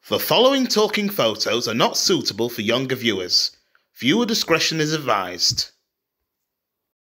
The following talking photos are not suitable for younger viewers. Viewer discretion is advised.